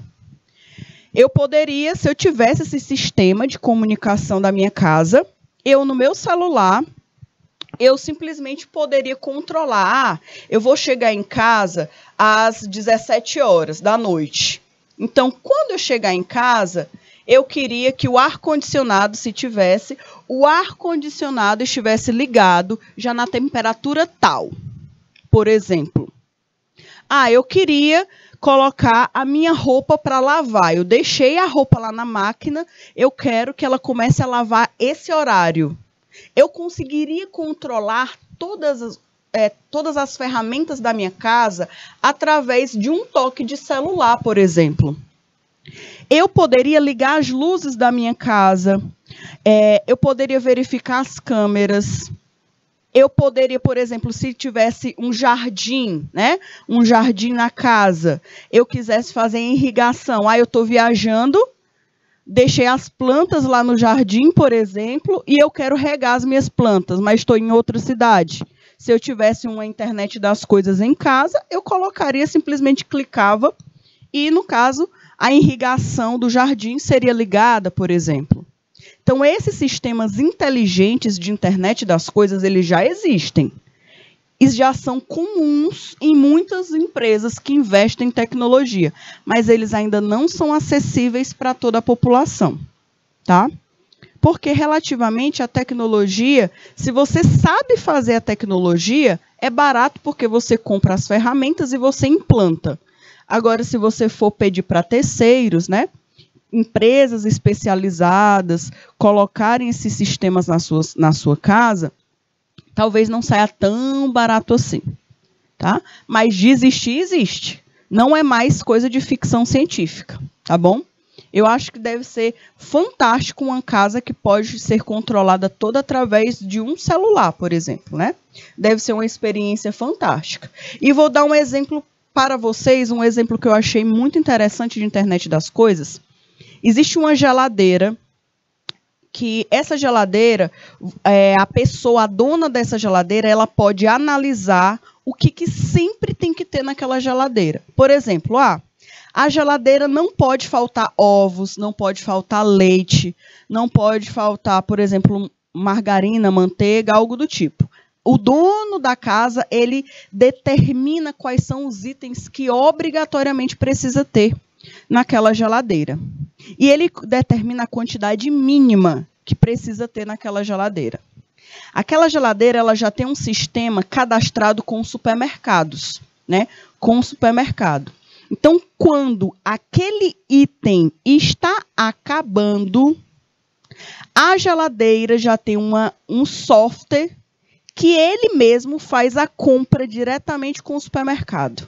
Eu poderia, se eu tivesse esse sistema de comunicação da minha casa, eu no meu celular, eu simplesmente poderia controlar. Ah, eu vou chegar em casa às dezessete horas da noite. Então, quando eu chegar em casa, eu queria que o ar-condicionado, se tivesse, o ar-condicionado estivesse ligado já na temperatura tal. Por exemplo. Ah, eu queria colocar a minha roupa para lavar. Eu deixei a roupa lá na máquina, eu quero que ela comece a lavar esse horário. Eu conseguiria controlar todas as, é, todas as ferramentas da minha casa através de um toque de celular, por exemplo. Eu poderia ligar as luzes da minha casa, é, eu poderia verificar as câmeras. Eu poderia, por exemplo, se tivesse um jardim, né? Um jardim na casa, eu quisesse fazer irrigação. Ah, eu estou viajando, deixei as plantas lá no jardim, por exemplo, e eu quero regar as minhas plantas, mas estou em outra cidade. Se eu tivesse uma internet das coisas em casa, eu colocaria, simplesmente clicava, e, no caso, a irrigação do jardim seria ligada, por exemplo. Então, esses sistemas inteligentes de internet das coisas, eles já existem. E já são comuns em muitas empresas que investem em tecnologia, mas eles ainda não são acessíveis para toda a população, tá? Porque, relativamente à tecnologia, se você sabe fazer a tecnologia, é barato porque você compra as ferramentas e você implanta. Agora, se você for pedir para terceiros, né? Empresas especializadas colocarem esses sistemas na sua, na sua casa, talvez não saia tão barato assim, tá? Mas de existir, existe. Não é mais coisa de ficção científica, tá bom? Eu acho que deve ser fantástico uma casa que pode ser controlada toda através de um celular, por exemplo, né? Deve ser uma experiência fantástica. E vou dar um exemplo para vocês, um exemplo que eu achei muito interessante de internet das coisas. Existe uma geladeira, que essa geladeira, é, a pessoa, a dona dessa geladeira, ela pode analisar o que, que sempre tem que ter naquela geladeira. Por exemplo, ah, a geladeira não pode faltar ovos, não pode faltar leite, não pode faltar, por exemplo, margarina, manteiga, algo do tipo. O dono da casa, ele determina quais são os itens que obrigatoriamente precisa ter naquela geladeira. E ele determina a quantidade mínima que precisa ter naquela geladeira. Aquela geladeira, ela já tem um sistema cadastrado com supermercados, né? Com o supermercado. Então, quando aquele item está acabando, a geladeira já tem uma, um software que ele mesmo faz a compra diretamente com o supermercado.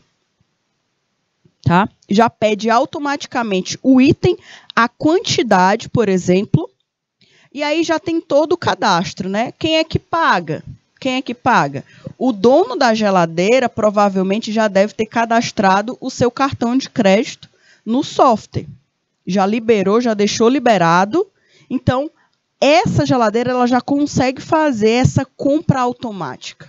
Tá? Já pede automaticamente o item, a quantidade, por exemplo, e aí já tem todo o cadastro, né? Quem é que paga? Quem é que paga? O dono da geladeira provavelmente já deve ter cadastrado o seu cartão de crédito no software. Já liberou, já deixou liberado. Então, essa geladeira ela já consegue fazer essa compra automática.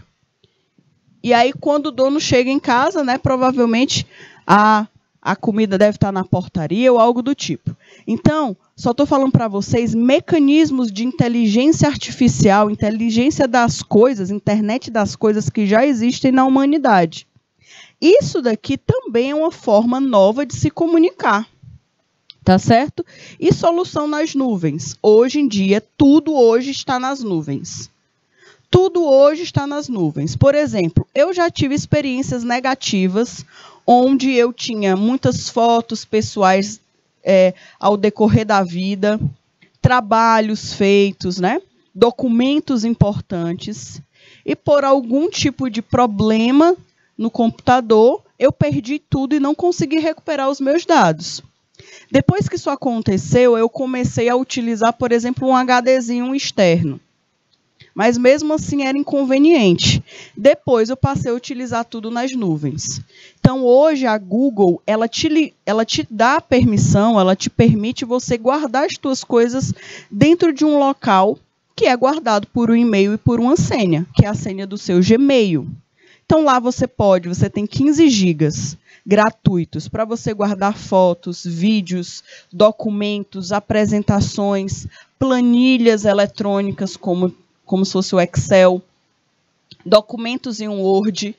E aí, quando o dono chega em casa, né, provavelmente a, a comida deve estar na portaria ou algo do tipo. Então, só estou falando para vocês mecanismos de inteligência artificial, inteligência das coisas, internet das coisas que já existem na humanidade. Isso daqui também é uma forma nova de se comunicar, tá certo? E solução nas nuvens. Hoje em dia, tudo hoje está nas nuvens. Tudo hoje está nas nuvens. Por exemplo, eu já tive experiências negativas onde eu tinha muitas fotos pessoais É, ao decorrer da vida, trabalhos feitos, né? Documentos importantes, e por algum tipo de problema no computador, eu perdi tudo e não consegui recuperar os meus dados. Depois que isso aconteceu, eu comecei a utilizar, por exemplo, um HDzinho externo. Mas mesmo assim era inconveniente. Depois eu passei a utilizar tudo nas nuvens. Então hoje a Google, ela te, ela te dá a permissão, ela te permite você guardar as suas coisas dentro de um local que é guardado por um e-mail e por uma senha, que é a senha do seu Gmail. Então lá você pode, você tem quinze gigas gratuitos para você guardar fotos, vídeos, documentos, apresentações, planilhas eletrônicas como como se fosse o Excel, documentos em um Word.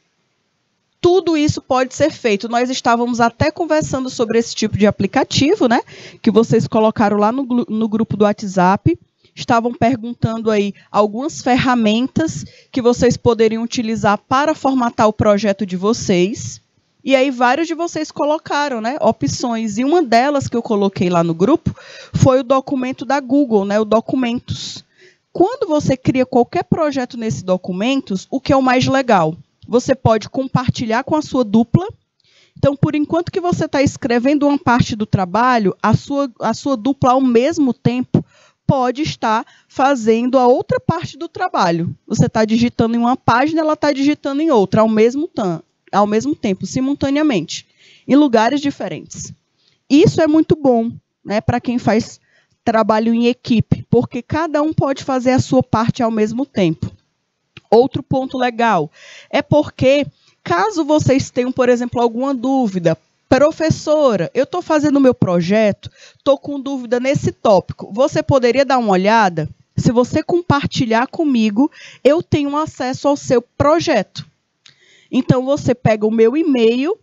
Tudo isso pode ser feito. Nós estávamos até conversando sobre esse tipo de aplicativo, né? Que vocês colocaram lá no, no grupo do WhatsApp. Estavam perguntando aí algumas ferramentas que vocês poderiam utilizar para formatar o projeto de vocês. E aí vários de vocês colocaram, né, opções. E uma delas que eu coloquei lá no grupo foi o documento da Google, né, o Documentos. Quando você cria qualquer projeto nesse Documentos, o que é o mais legal? Você pode compartilhar com a sua dupla. Então, por enquanto que você está escrevendo uma parte do trabalho, a sua, a sua dupla, ao mesmo tempo, pode estar fazendo a outra parte do trabalho. Você está digitando em uma página, ela está digitando em outra, ao mesmo, ao mesmo tempo, simultaneamente, em lugares diferentes. Isso é muito bom, né, para quem faz trabalho em equipe, porque cada um pode fazer a sua parte ao mesmo tempo. Outro ponto legal é porque, caso vocês tenham, por exemplo, alguma dúvida, professora, eu estou fazendo o meu projeto, estou com dúvida nesse tópico, você poderia dar uma olhada? Se você compartilhar comigo, eu tenho acesso ao seu projeto. Então, você pega o meu e-mail,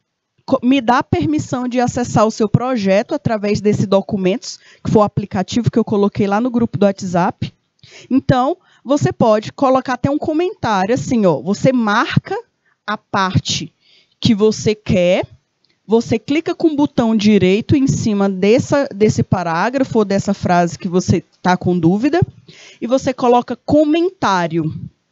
me dá a permissão de acessar o seu projeto através desse Documentos, que foi o aplicativo que eu coloquei lá no grupo do WhatsApp. Então, você pode colocar até um comentário, assim, ó, você marca a parte que você quer, você clica com o botão direito em cima dessa, desse parágrafo ou dessa frase que você está com dúvida, e você coloca comentário.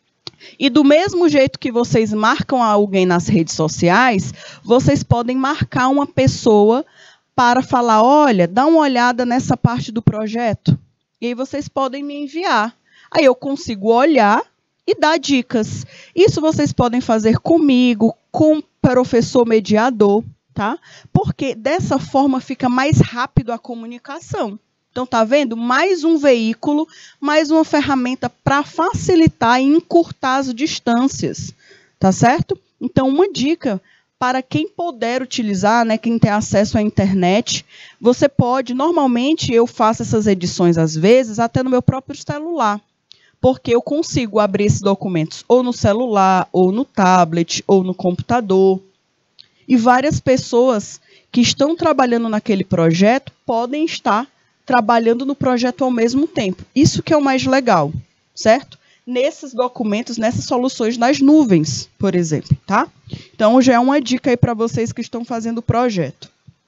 E do mesmo jeito que vocês marcam alguém nas redes sociais, vocês podem marcar uma pessoa para falar, olha, dá uma olhada nessa parte do projeto. E aí vocês podem me enviar. Aí eu consigo olhar e dar dicas. Isso vocês podem fazer comigo, com o professor mediador, tá? Porque dessa forma fica mais rápido a comunicação. Então, tá vendo? Mais um veículo, mais uma ferramenta para facilitar e encurtar as distâncias, tá certo? Então, uma dica para quem puder utilizar, né, quem tem acesso à internet, você pode, normalmente eu faço essas edições às vezes até no meu próprio celular, porque eu consigo abrir esses documentos ou no celular, ou no tablet, ou no computador. E várias pessoas que estão trabalhando naquele projeto podem estar trabalhando no projeto ao mesmo tempo. Isso que é o mais legal, certo? Nesses documentos, nessas soluções nas nuvens, por exemplo, tá? Então, já é uma dica aí para vocês que estão fazendo o projeto.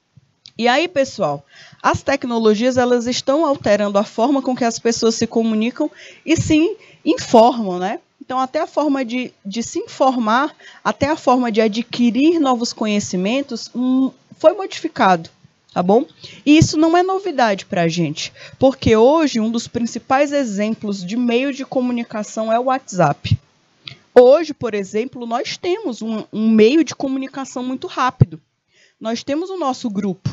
E aí, pessoal, as tecnologias, elas estão alterando a forma com que as pessoas se comunicam e se informam, né? Então, até a forma de, de se informar, até a forma de adquirir novos conhecimentos, hum, foi modificado. Tá bom? E isso não é novidade para a gente, porque hoje um dos principais exemplos de meio de comunicação é o WhatsApp. Hoje, por exemplo, nós temos um, um meio de comunicação muito rápido. Nós temos o nosso grupo.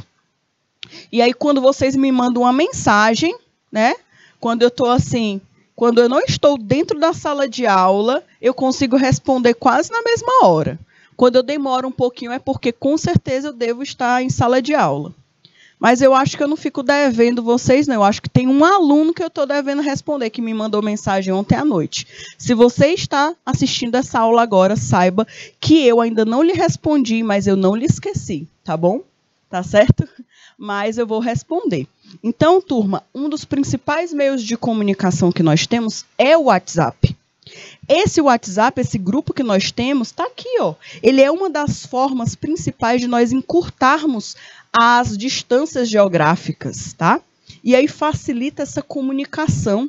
E aí, quando vocês me mandam uma mensagem, né? Quando eu estou assim, quando eu não estou dentro da sala de aula, eu consigo responder quase na mesma hora. Quando eu demoro um pouquinho é porque, com certeza, eu devo estar em sala de aula. Mas eu acho que eu não fico devendo vocês, não. Eu acho que tem um aluno que eu estou devendo responder, que me mandou mensagem ontem à noite. Se você está assistindo essa aula agora, saiba que eu ainda não lhe respondi, mas eu não lhe esqueci, tá bom? Tá certo? Mas eu vou responder. Então, turma, um dos principais meios de comunicação que nós temos é o WhatsApp. Esse WhatsApp, esse grupo que nós temos, está aqui, ó. Ele é uma das formas principais de nós encurtarmos as distâncias geográficas, tá? E aí facilita essa comunicação,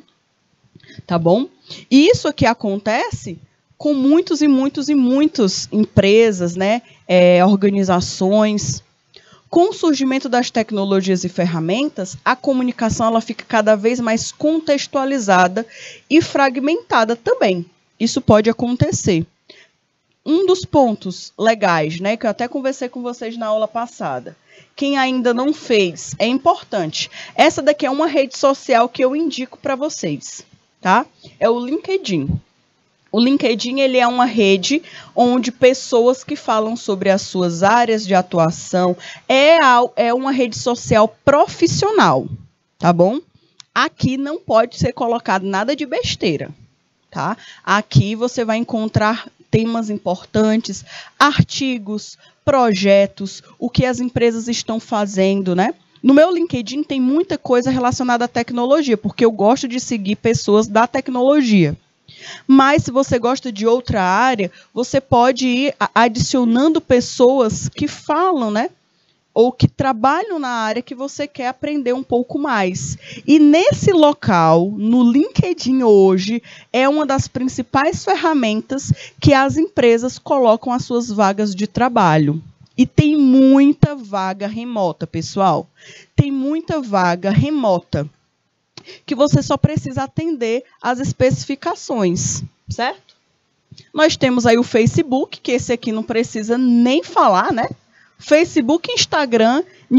tá bom? E isso aqui acontece com muitos e muitos e muitas empresas, né? É, organizações. Com o surgimento das tecnologias e ferramentas, a comunicação ela fica cada vez mais contextualizada e fragmentada também. Isso pode acontecer. Um dos pontos legais, né, que eu até conversei com vocês na aula passada, quem ainda não fez, é importante. Essa daqui é uma rede social que eu indico para vocês, tá? É o LinkedIn. O LinkedIn ele é uma rede onde pessoas que falam sobre as suas áreas de atuação, é, é uma rede social profissional, tá bom? Aqui não pode ser colocado nada de besteira, tá? Aqui você vai encontrar temas importantes, artigos, projetos, o que as empresas estão fazendo, né? No meu LinkedIn tem muita coisa relacionada à tecnologia, porque eu gosto de seguir pessoas da tecnologia. Mas se você gosta de outra área, você pode ir adicionando pessoas que falam, né? Ou que trabalham na área que você quer aprender um pouco mais. E nesse local, no LinkedIn hoje, é uma das principais ferramentas que as empresas colocam as suas vagas de trabalho. E tem muita vaga remota, pessoal. Tem muita vaga remota que você só precisa atender às especificações, certo? Nós temos aí o Facebook, que esse aqui não precisa nem falar, né? Facebook, Instagram,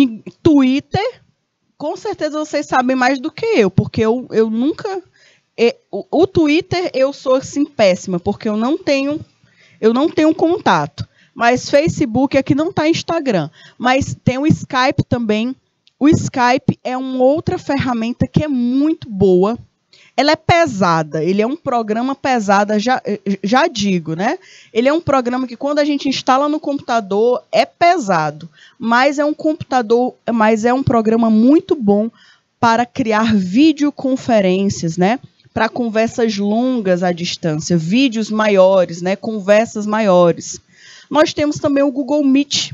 Twitter, com certeza vocês sabem mais do que eu, porque eu, eu nunca... É, o, o Twitter eu sou assim péssima, porque eu não tenho, eu não tenho contato. Mas Facebook aqui não está Instagram. Mas tem o Skype também. O Skype é uma outra ferramenta que é muito boa. Ela é pesada, ele é um programa pesado, já, já digo, né? Ele é um programa que quando a gente instala no computador é pesado, mas é um computador, mas é um programa muito bom para criar videoconferências, né? Para conversas longas à distância, vídeos maiores, né? Conversas maiores. Nós temos também o Google Meet,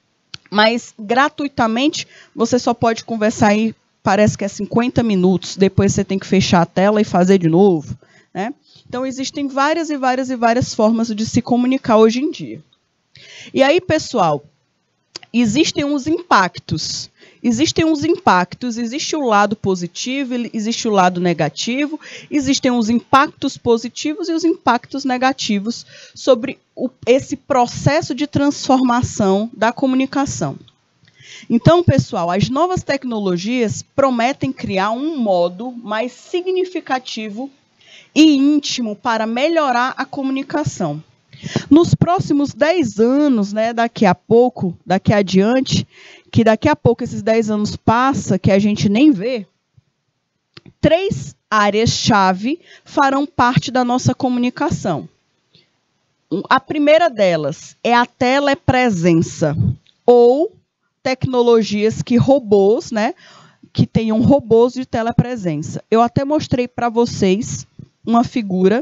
mas gratuitamente você só pode conversar aí. Parece que é cinquenta minutos, depois você tem que fechar a tela e fazer de novo, né? Então, existem várias e várias e várias formas de se comunicar hoje em dia. E aí, pessoal, existem uns impactos existem os impactos, existe o lado positivo, existe o lado negativo, existem os impactos positivos e os impactos negativos sobre o, esse processo de transformação da comunicação. Então, pessoal, as novas tecnologias prometem criar um modo mais significativo e íntimo para melhorar a comunicação. Nos próximos dez anos, né, daqui a pouco, daqui adiante, que daqui a pouco esses dez anos passa, que a gente nem vê, três áreas-chave farão parte da nossa comunicação. A primeira delas é a telepresença, ou tecnologias que robôs, né, que tenham robôs de telepresença. Eu até mostrei para vocês uma figura.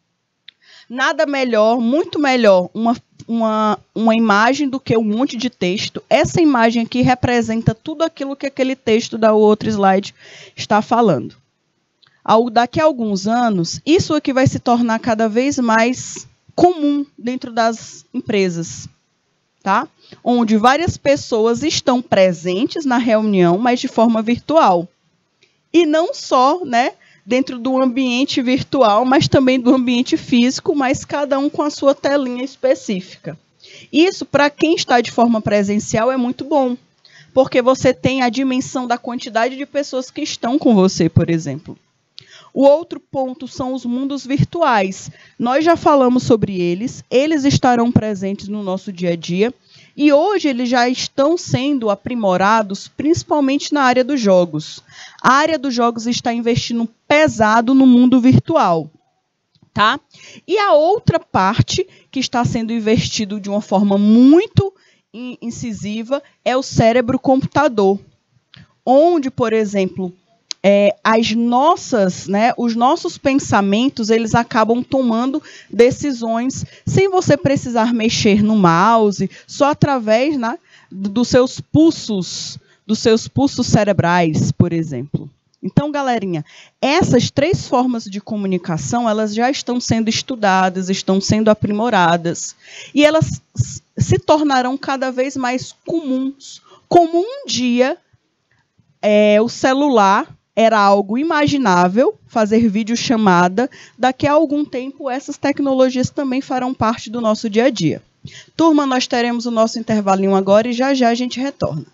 Nada melhor, muito melhor, uma, uma, uma imagem do que um monte de texto. Essa imagem aqui representa tudo aquilo que aquele texto da outro slide está falando. Ao, daqui a alguns anos, isso aqui vai se tornar cada vez mais comum dentro das empresas, tá? Onde várias pessoas estão presentes na reunião, mas de forma virtual. E não só, né, dentro do ambiente virtual, mas também do ambiente físico, mas cada um com a sua telinha específica. Isso, para quem está de forma presencial, é muito bom, porque você tem a dimensão da quantidade de pessoas que estão com você, por exemplo. O outro ponto são os mundos virtuais. Nós já falamos sobre eles, eles estarão presentes no nosso dia a dia, e hoje eles já estão sendo aprimorados, principalmente na área dos jogos. A área dos jogos está investindo pesado no mundo virtual, tá? E a outra parte que está sendo investido de uma forma muito incisiva é o cérebro-computador, onde, por exemplo, é, as nossas, né, os nossos pensamentos, eles acabam tomando decisões sem você precisar mexer no mouse, só através, né, dos seus pulsos, dos seus pulsos cerebrais, por exemplo. Então, galerinha, essas três formas de comunicação, elas já estão sendo estudadas, estão sendo aprimoradas, e elas se tornarão cada vez mais comuns. Como um dia, é, o celular era algo imaginável, fazer videochamada, daqui a algum tempo essas tecnologias também farão parte do nosso dia a dia. Turma, nós teremos o nosso intervalinho agora e já já a gente retorna.